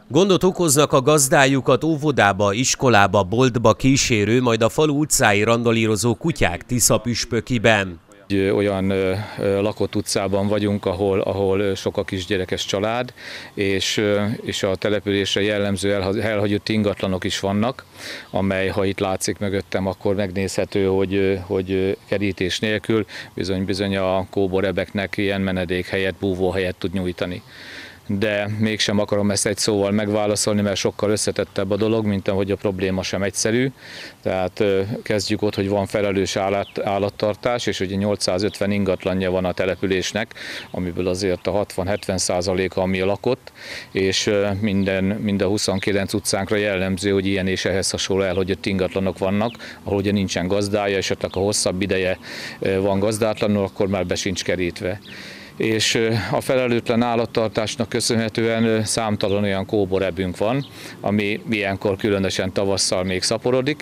Gondot okoznak a gazdájukat óvodába, iskolába, boltba kísérő, majd a falu utcái randalírozó kutyák Tiszapüspökiben. Olyan lakott utcában vagyunk, ahol sok a kisgyerekes család, és a településre jellemző elhagyott ingatlanok is vannak, amely, ha itt látszik mögöttem, akkor megnézhető, hogy kerítés nélkül bizony a kóborebeknek ilyen menedékhelyet, búvóhelyet tud nyújtani. De mégsem akarom ezt egy szóval megválaszolni, mert sokkal összetettebb a dolog, mint ahogy a probléma sem egyszerű. Tehát kezdjük ott, hogy van felelős állattartás, és ugye 850 ingatlanja van a településnek, amiből azért a 60-70%-a ami lakott, és minden 29 utcánkra jellemző, hogy ilyen és ehhez hasonló elhagyott ingatlanok vannak, ahol ugye nincsen gazdája, és ha hosszabb ideje van gazdátlanul, akkor már be sincs kerítve. És a felelőtlen állattartásnak köszönhetően számtalan olyan kóborebünk van, ami ilyenkor különösen tavasszal még szaporodik,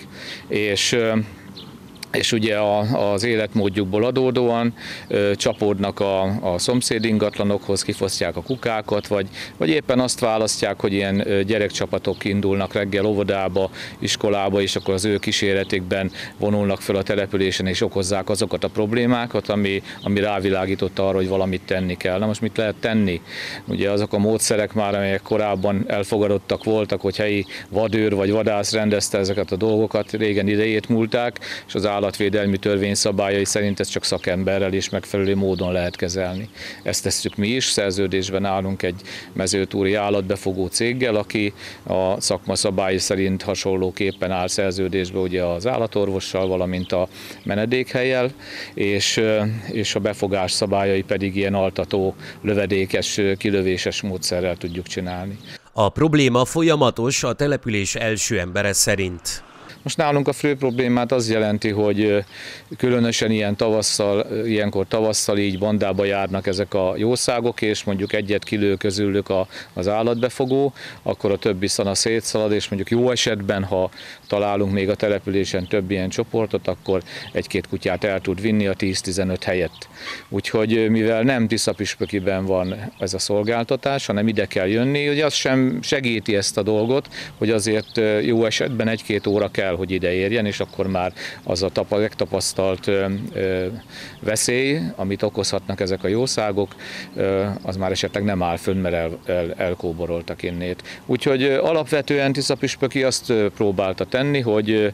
és ugye az életmódjukból adódóan csapódnak a szomszéd ingatlanokhoz, kifosztják a kukákat, vagy éppen azt választják, hogy ilyen gyerekcsapatok indulnak reggel óvodába, iskolába, és akkor az ő kíséretükben vonulnak fel a településen, és okozzák azokat a problémákat, ami rávilágított arra, hogy valamit tenni kell. Na most mit lehet tenni? Ugye azok a módszerek már, amelyek korábban elfogadottak voltak, hogy helyi vadőr vagy vadász rendezte ezeket a dolgokat, régen idejét múlták, és az állatvédelmi törvény szabályai szerint ezt csak szakemberrel és megfelelő módon lehet kezelni. Ezt tesszük mi is, szerződésben állunk egy mezőtúri állatbefogó céggel, aki a szakma szabályi szerint hasonlóképpen áll szerződésbe ugye az állatorvossal, valamint a menedékhellyel, és a befogás szabályai pedig ilyen altató, lövedékes, kilövéses módszerrel tudjuk csinálni. A probléma folyamatos a település első embere szerint. Most nálunk a fő problémát az jelenti, hogy különösen ilyenkor tavasszal így bandába járnak ezek a jószágok, és mondjuk egyet kilő közülük az állatbefogó, akkor a többi szana szétszalad, és mondjuk jó esetben, ha találunk még a településen több ilyen csoportot, akkor egy-két kutyát el tud vinni a 10-15 helyett. Úgyhogy mivel nem Tiszapüspökiben van ez a szolgáltatás, hanem ide kell jönni, hogy az sem segíti ezt a dolgot, hogy azért jó esetben 1-2 óra kell, hogy ide érjen, és akkor már az a megtapasztalt veszély, amit okozhatnak ezek a jószágok, az már esetleg nem áll fönn, mert elkóboroltak innét. Úgyhogy alapvetően Tiszapüspöki azt próbálta tenni, hogy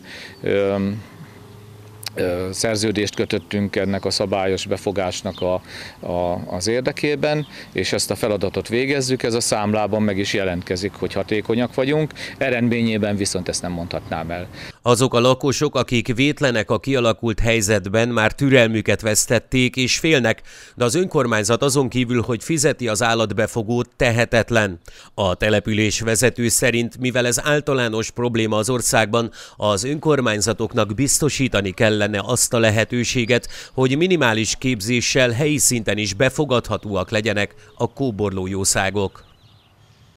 szerződést kötöttünk ennek a szabályos befogásnak az érdekében, és ezt a feladatot végezzük, ez a számlában meg is jelentkezik, hogy hatékonyak vagyunk, eredményében viszont ezt nem mondhatnám el. Azok a lakosok, akik vétlenek a kialakult helyzetben, már türelmüket vesztették és félnek, de az önkormányzat azon kívül, hogy fizeti az állatbefogót, tehetetlen. A település vezető szerint, mivel ez általános probléma az országban, az önkormányzatoknak biztosítani kellene azt a lehetőséget, hogy minimális képzéssel helyi szinten is befogadhatóak legyenek a kóborló jószágok.